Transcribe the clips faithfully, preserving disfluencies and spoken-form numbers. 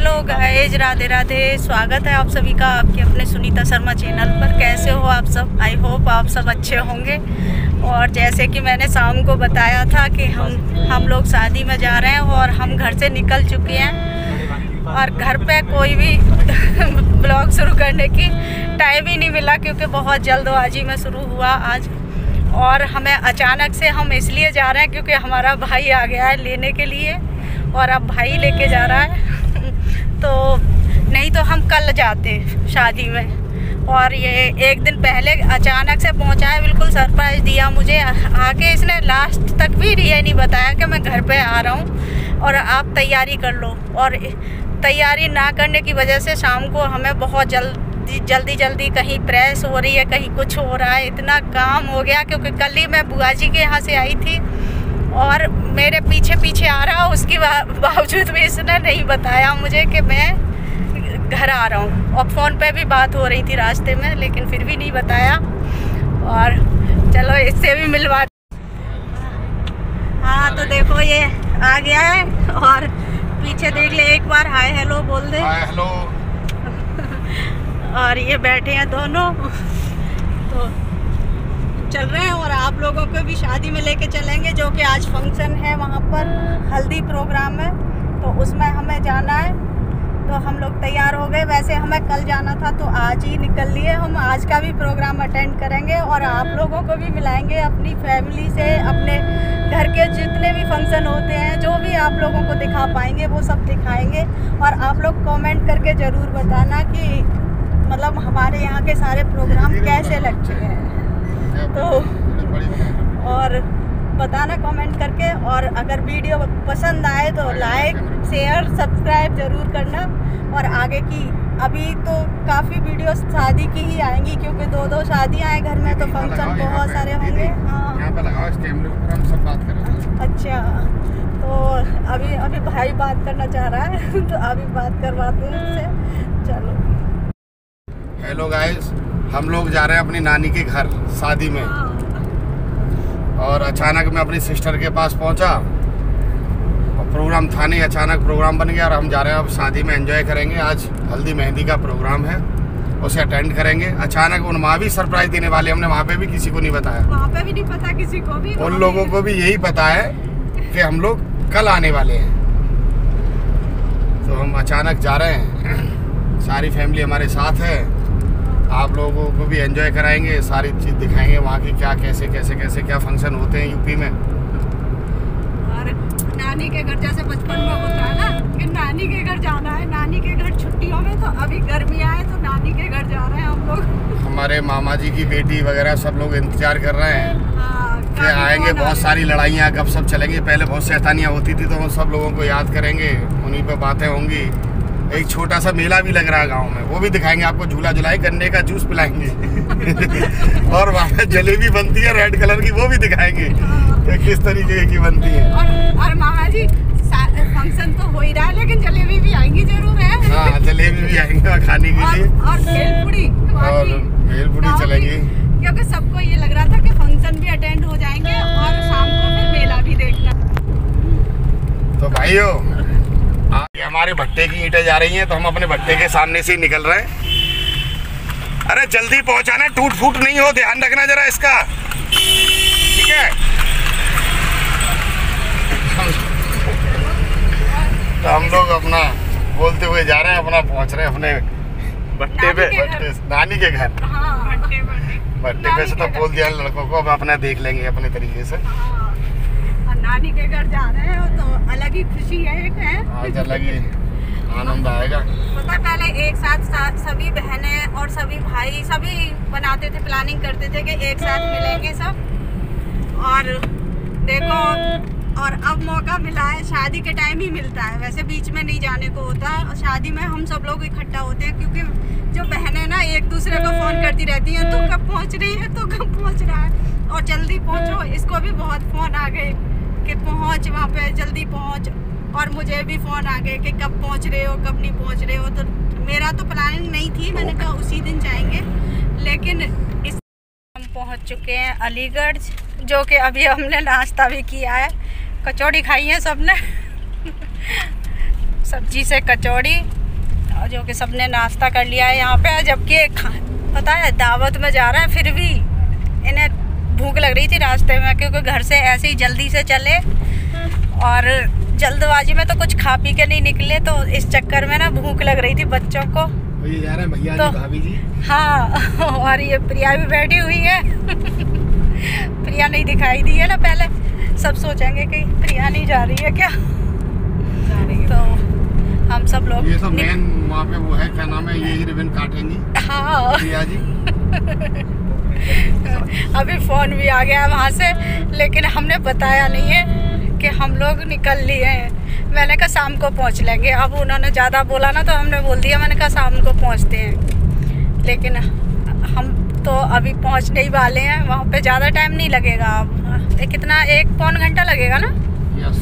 Hello guys, Radhe Radhe. स्वागत है आप सभी का आपके अपने सुनीता शर्मा चैनल पर। कैसे हो आप सब? आई होप आप सब अच्छे होंगे। और जैसे कि मैंने शाम को बताया था कि हम हम लोग शादी में जा रहे हैं और हम घर से निकल चुके हैं और घर पे कोई भी ब्लॉग शुरू करने की टाइम ही नहीं मिला क्योंकि बहुत जल्दबाजी में शुरू हुआ आज। और हमें अचानक से हम इसलिए जा रहे हैं क्योंकि हमारा भाई आ गया है लेने के लिए और अब भाई लेके जा रहा है तो नहीं तो हम कल जाते शादी में। और ये एक दिन पहले अचानक से पहुंचा है, बिल्कुल सरप्राइज़ दिया मुझे आके। इसने लास्ट तक भी ये नहीं बताया कि मैं घर पे आ रहा हूँ और आप तैयारी कर लो। और तैयारी ना करने की वजह से शाम को हमें बहुत जल्दी जल्दी जल्दी कहीं प्रेस हो रही है, कहीं कुछ हो रहा है, इतना काम हो गया। क्योंकि कल ही मैं बुआ जी के यहाँ से आई थी और मेरे पीछे पीछे आ रहा, उसके बावजूद भी इसने नहीं बताया मुझे कि मैं घर आ रहा हूँ। और फ़ोन पे भी बात हो रही थी रास्ते में, लेकिन फिर भी नहीं बताया। और चलो इससे भी मिलवा। हाँ तो देखो ये आ गया है और पीछे देख ले, एक बार हाय हेलो बोल दे। Hi hello. और ये बैठे हैं दोनों तो चल रहे हैं। और आप लोगों को भी शादी में लेके चलेंगे, जो कि आज फंक्शन है, वहाँ पर हल्दी प्रोग्राम है तो उसमें हमें जाना है। तो हम लोग तैयार हो गए। वैसे हमें कल जाना था तो आज ही निकल लिए हम। आज का भी प्रोग्राम अटेंड करेंगे और आप लोगों को भी मिलाएंगे अपनी फैमिली से। अपने घर के जितने भी फंक्शन होते हैं, जो भी आप लोगों को दिखा पाएंगे वो सब दिखाएंगे। और आप लोग कमेंट करके ज़रूर बताना कि मतलब हमारे यहाँ के सारे प्रोग्राम कैसे लगते हैं। तो और बताना कमेंट करके। और अगर वीडियो पसंद आए तो लाइक शेयर सब्सक्राइब ज़रूर करना। और आगे की अभी तो काफ़ी वीडियो शादी की ही आएंगी क्योंकि दो दो शादियाँ हैं घर में तो फंक्शन बहुत सारे होंगे। हाँ यहाँ पे लगाओ, इस कैमरे पर हम सब बात करेंगे। अच्छा, तो अभी अभी भाई बात करना चाह रहा है तो अभी बात करवाते हैं उससे। चलो हेलो गाइस, हम लोग जा रहे हैं अपनी नानी के घर शादी में। और अचानक मैं अपनी सिस्टर के पास पहुंचा और प्रोग्राम था नहीं, अचानक प्रोग्राम बन गया और हम जा रहे हैं अब शादी में एंजॉय करेंगे। आज हल्दी मेहंदी का प्रोग्राम है, उसे अटेंड करेंगे। अचानक उन वहाँ भी सरप्राइज देने वाले, हमने वहाँ पे भी किसी को नहीं बताया। वहाँ पे भी नहीं पता किसी को भी। उन लोगों को भी यही पता है कि हम लोग कल आने वाले हैं। तो हम अचानक जा रहे हैं, सारी फैमिली हमारे साथ है। आप लोगों को भी एंजॉय कराएंगे, सारी चीज़ दिखाएंगे वहाँ की क्या कैसे कैसे कैसे क्या फंक्शन होते हैं यूपी में। और नानी के घर जैसे बचपन में होता है ना कि नानी के घर जाना है, नानी के घर छुट्टियों में। तो अभी गर्मियाँ है तो नानी के घर जा रहे हैं हम लोग। हमारे मामा जी की बेटी वगैरह सब लोग इंतजार कर रहे हैं हाँ, कि आएंगे। बहुत सारी लड़ाइयाँ गपशप चलेंगी। पहले बहुत शैतानियाँ होती थी तो हम सब लोगों को याद करेंगे, उन्हीं पर बातें होंगी। एक छोटा सा मेला भी लग रहा है गांव में, वो भी दिखाएंगे आपको। झूला झुलाई, गन्ने का जूस पिलाएंगे और वहाँ पे जलेबी बनती है रेड कलर की, वो भी दिखाएंगे कि किस तरीके की बनती है। और, और मामा जी फंक्शन तो हो ही रहा है लेकिन जलेबी भी आएंगी जरूर है। हाँ, जलेबी भी आएंगे और खाने के लिए। और भेलपुड़ी और भेलपुड़ी चलेंगी क्योंकि सबको ये लग रहा था कि फंक्शन भी अटेंड हो जाएंगे और शाम को फिर मेला भी देखना। तो भाइयों, ये हमारे भट्टे की ईंटें जा रही हैं तो हम अपने भट्टे के सामने से ही निकल रहे हैं। अरे जल्दी पहुंचाना, टूट फूट नहीं हो, ध्यान रखना जरा इसका, ठीक है। तो हम लोग अपना बोलते हुए जा रहे हैं, अपना पहुंच रहे हैं अपने भट्टे पे, नानी के घर। भट्टे पे से तो बोल दिया लड़कों को, अब अपना देख लेंगे अपने तरीके से। नानी के घर जा रहे हैं तो अलग ही खुशी है, एक है आज अलग ही आनंद आएगा। पता पहले एक साथ, साथ सभी बहनें और सभी भाई सभी बनाते थे, प्लानिंग करते थे कि एक साथ मिलेंगे सब। और देखो, और अब मौका मिला है, शादी के टाइम ही मिलता है, वैसे बीच में नहीं जाने को होता है। और शादी में हम सब लोग इकट्ठा होते हैं क्योंकि जो बहनें ना एक दूसरे को फ़ोन करती रहती हैं, तू कब पहुँच रही है, तू कब पहुँच रहा है और जल्दी पहुँचो। इसको भी बहुत फ़ोन आ गए कि पहुँच वहाँ पे, जल्दी पहुँच। और मुझे भी फ़ोन आ गए कि कब पहुँच रहे हो, कब नहीं पहुँच रहे हो। तो मेरा तो प्लानिंग नहीं थी, मैंने कहा उसी दिन जाएंगे, लेकिन इस हम पहुँच चुके हैं अलीगढ़, जो कि अभी हमने नाश्ता भी किया है, कचौड़ी खाई है सबने सब्जी से कचौड़ी, और जो कि सबने नाश्ता कर लिया है यहाँ पे। जबकि पता है दावत में जा रहा है, फिर भी इन्हें भूख लग रही थी रास्ते में, क्योंकि घर से ऐसे ही जल्दी से चले और जल्दबाजी में तो कुछ खा पी के नहीं निकले, तो इस चक्कर में ना भूख लग रही थी बच्चों को। ये जा रहे हैं भैया तो, जी, भाभी जी। हाँ, और ये प्रिया भी बैठी हुई है। प्रिया नहीं दिखाई दी है ना, पहले सब सोचेंगे कि प्रिया नहीं जा रही है क्या। तो हम सब लोग ये तो मेन वहाँ पे वो है, क्या नाम है, ये रिबन काटेंगी। हाँ प्रिया जी। अभी फ़ोन भी आ गया वहाँ से, लेकिन हमने बताया नहीं है कि हम लोग निकल लिए हैं। मैंने कहा शाम को पहुँच लेंगे। अब उन्होंने ज़्यादा बोला ना, तो हमने बोल दिया, मैंने कहा शाम को पहुँचते हैं। लेकिन हम तो अभी पहुँचने ही वाले हैं। वहाँ पे ज़्यादा टाइम नहीं लगेगा। अब कितना, एक पौन घंटा लगेगा ना? यस।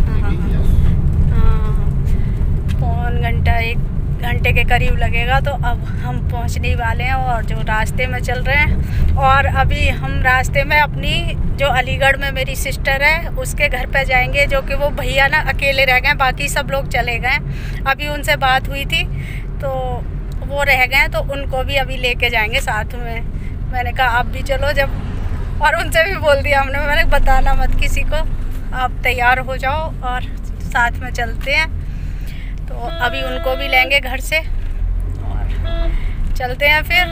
हाँ, पौन घंटा, एक घंटे के करीब लगेगा। तो अब हम पहुंचने ही वाले हैं और जो रास्ते में चल रहे हैं। और अभी हम रास्ते में अपनी जो अलीगढ़ में मेरी सिस्टर है उसके घर पे जाएंगे, जो कि वो भैया ना अकेले रह गए, बाकी सब लोग चले गए। अभी उनसे बात हुई थी तो वो रह गए, तो उनको भी अभी लेके जाएंगे साथ में। मैंने कहा आप भी चलो जब, और उनसे भी बोल दिया हमने, मैंने बताना मत किसी को, आप तैयार हो जाओ और साथ में चलते हैं। तो अभी उनको भी लेंगे घर से और चलते हैं फिर।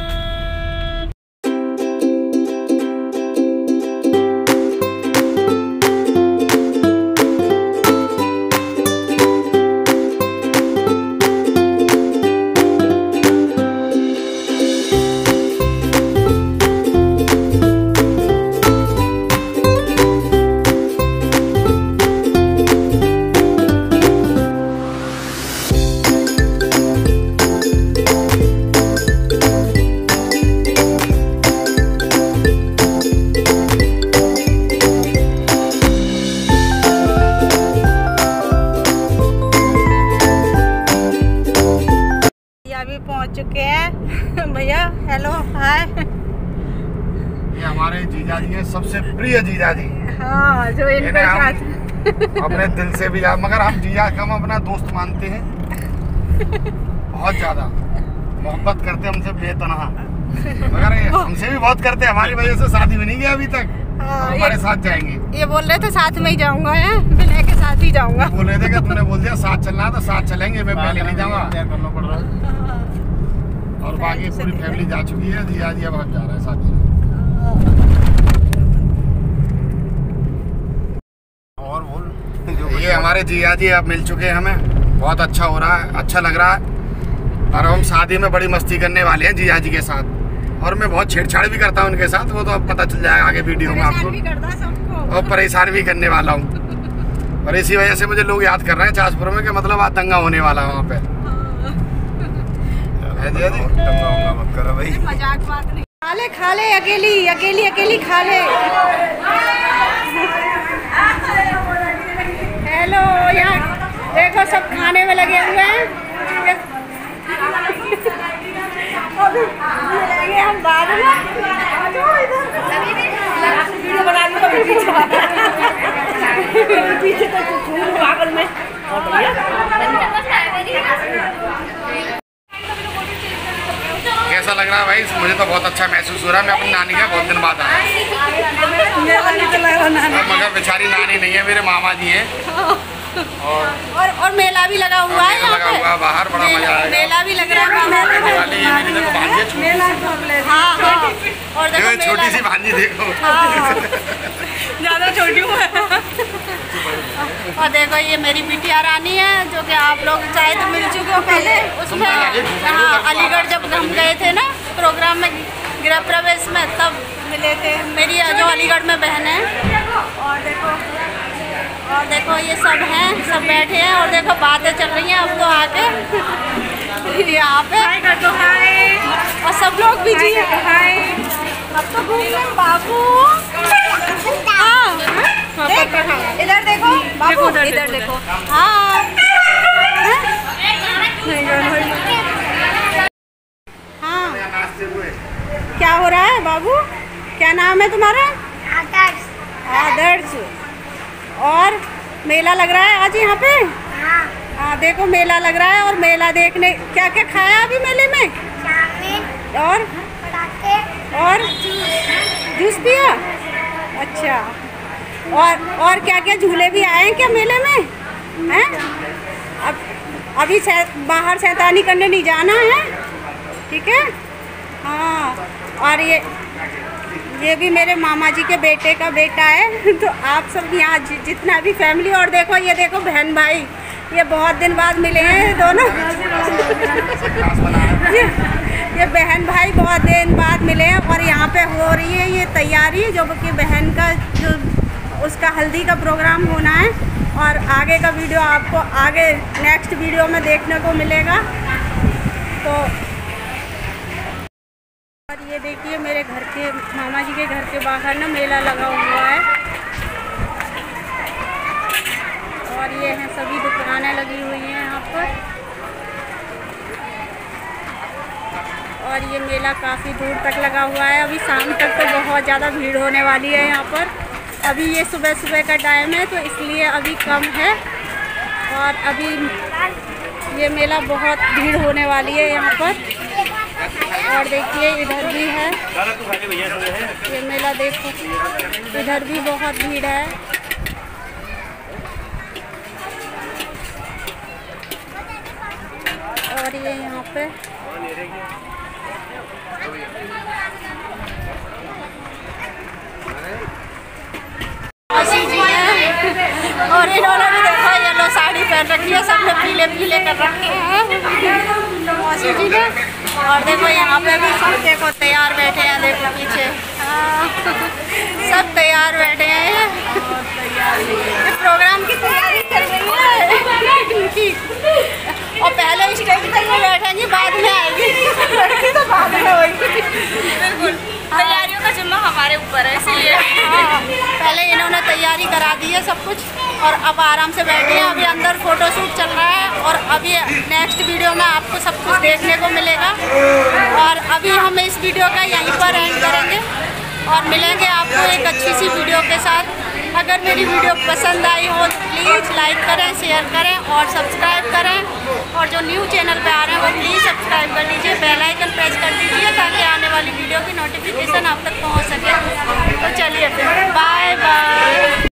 पहुंच चुके हैं। भैया हेलो, हाय। ये हमारे जीजा जी हैं, सबसे प्रिय जीजा जी। हाँ, जो इनके साथ अपने दिल से भी, मगर हम जीजा कम अपना दोस्त मानते हैं, बहुत ज्यादा मोहब्बत करते हैं हमसे बेतनहा। मगर हमसे भी बहुत करते हैं, हमारी वजह से शादी भी नहीं गया अभी तक। हाँ, हमारे साथ जाएंगे। ये बोल रहे थे साथ में ही जाऊंगा, है विनय के साथ ही जाऊंगा। बोल रहे थे कि तूने बोल दिया साथ चलना है तो साथ चलेंगे, मैं पहले नहीं जाऊंगा। और बाकी पूरी फैमिली जा चुकी है, जिया जी अब हम जा रहे हैं शादी में। और बोल, ये हमारे जिया जी अब मिल चुके हैं हमें, बहुत अच्छा हो रहा है, अच्छा लग रहा है। और हम शादी में बड़ी मस्ती करने वाले हैं जिया जी के साथ, और मैं बहुत छेड़छाड़ भी करता हूँ उनके साथ, वो तो अब पता चल जाएगा आगे वीडियो में आपको। और परेशान भी करने वाला हूँ, और इसी वजह से मुझे लोग याद कर रहे हैं चासपुर में कि मतलब आज दंगा होने वाला है वहाँ पे। दंगा होगा मत करो भाई, मजाक बात नहीं। खा ले खा ले, अकेली अकेली अकेली खा ले। हेलो, यहाँ देखो सब खाने में लगे हुए हैं। हम बाद में वीडियो बना लो, पीछे तो पागल में। कैसा लग रहा है भाई? मुझे तो बहुत अच्छा महसूस हो रहा है, मैं अपनी नानी का बहुत दिन बाद आया। मगर बेचारी नानी नहीं है, मेरे मामा जी हैं। और और, और मेला भी लगा हुआ है, लगा हुआ बाहर, बड़ा मजा आएगा। मेला भी लग रहा है। हाँ हाँ, और देखो छोटी सी भांजी देखो, ज़्यादा छोटी हूँ। और देखो ये मेरी बिटिया रानी है, जो कि आप लोग शायद मिल चुके हो पहले उसमें। हाँ, अलीगढ़ जब हम गए थे ना प्रोग्राम में, गृह प्रवेश में, तब मिले थे। मेरी जो अलीगढ़ में बहन है। और देखो और देखो ये सब हैं, सब बैठे हैं, और देखो बातें चल रही हैं अब तो आके यहाँ पे। और सब लोग भी जी हाय, अब तो घूम रहे बाबू। हाँ, इधर देखो बाबू, इधर देखो। हाँ हाँ, क्या हो रहा है बाबू? क्या नाम है तुम्हारा? आदर्श। आदर्श। और मेला लग रहा है आज यहाँ पे? हाँ। हाँ देखो मेला लग रहा है और मेला देखने क्या क्या खाया अभी मेले में? और और जूस पिया? अच्छा। और और क्या क्या झूले भी आए हैं क्या मेले में? हैं? अब अभी बाहर शैतानी करने नहीं जाना है, ठीक है? हाँ। और ये ये भी मेरे मामा जी के बेटे का बेटा है। तो आप सब यहाँ जितना भी फैमिली, और देखो ये देखो बहन भाई, ये बहुत दिन बाद मिले हैं दोनों। ये, ये बहन भाई बहुत दिन बाद मिले हैं और यहाँ पे हो रही है ये तैयारी, जो कि बहन का जो उसका हल्दी का प्रोग्राम होना है। और आगे का वीडियो आपको आगे नेक्स्ट वीडियो में देखने को मिलेगा। तो और ये देखिए मेरे घर के मामा जी के घर के बाहर ना मेला लगा हुआ है और ये हैं सभी दुकानें लगी हुई हैं यहाँ पर। और ये मेला काफ़ी दूर तक लगा हुआ है। अभी शाम तक तो बहुत ज़्यादा भीड़ होने वाली है यहाँ पर। अभी ये सुबह सुबह का टाइम है तो इसलिए अभी कम है। और अभी ये मेला बहुत भीड़ होने वाली है यहाँ पर। और देखिए इधर भी है ये मेला, देखो इधर भी बहुत भीड़ है। और ये यहाँ पे और इन्होंने भी देखो येलो साड़ी पहन रखी है, सबने पीले पीले कर रखे हैं मौसी जी ने। और देखो यहाँ पे भी सब देखो तैयार बैठे हैं, देखो पीछे हाँ सब तैयार बैठे हैं। ये प्रोग्राम की तैयारी कर रही है इनकी। और पहले स्टेज तक में बैठेंगी, बाद में आएगी लड़की तो बाद में होगी। बिल्कुल तैयारियों का जिम्मा हमारे ऊपर है, इसीलिए हाँ पहले इन्होंने तैयारी करा दी है सब कुछ और अब आराम से बैठे हैं। अभी अंदर फोटोशूट चल रहा है और अभी नेक्स्ट वीडियो में आपको सब कुछ देखने को मिलेगा। और अभी हम इस वीडियो का यहीं पर एंड करेंगे और मिलेंगे आपको एक अच्छी सी वीडियो के साथ। अगर मेरी वीडियो पसंद आई हो तो प्लीज़ लाइक करें, शेयर करें और सब्सक्राइब करें। और जो न्यू चैनल पे आ रहे हैं वो प्लीज़ सब्सक्राइब कर लीजिए, बेल आइकन प्रेस कर दीजिए ताकि आने वाली वीडियो की नोटिफिकेशन आप तक पहुंच सके। तो चलिए फिर बाय बाय।